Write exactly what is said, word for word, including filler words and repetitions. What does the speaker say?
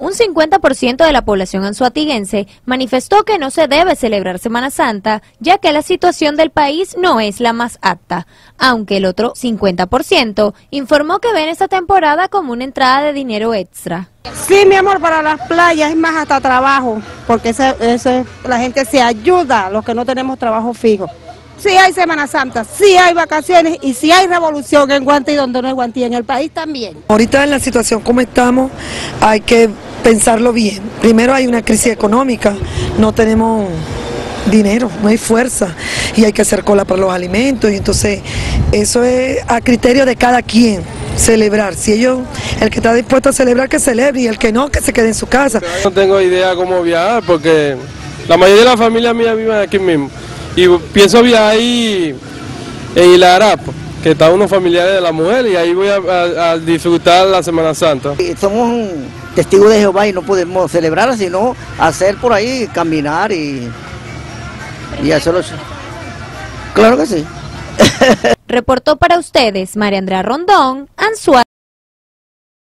Un cincuenta por ciento de la población anzoatiguense manifestó que no se debe celebrar Semana Santa, ya que la situación del país no es la más apta, aunque el otro cincuenta por ciento informó que ven esta temporada como una entrada de dinero extra. Sí, mi amor, para las playas es más hasta trabajo, porque ese, ese, la gente se ayuda, los que no tenemos trabajo fijo. Sí hay Semana Santa, sí hay vacaciones y sí hay revolución en Guantí donde no hay Guantí, en el país también. Ahorita en la situación como estamos hay que pensarlo bien. Primero hay una crisis económica, no tenemos dinero, no hay fuerza y hay que hacer cola para los alimentos y entonces eso es a criterio de cada quien celebrar. Si ellos, el que está dispuesto a celebrar que celebre y el que no, que se quede en su casa. No tengo idea cómo viajar porque la mayoría de la familia mía vive aquí mismo y pienso viajar ahí en Ilarapo, que está unos familiares de la mujer y ahí voy a, a, a disfrutar la Semana Santa. Somos testigos de Jehová y no podemos celebrar, sino hacer por ahí, caminar y, y hacerlo. Claro que sí. Reportó para ustedes María Andrea Rondón, Anzoátegui.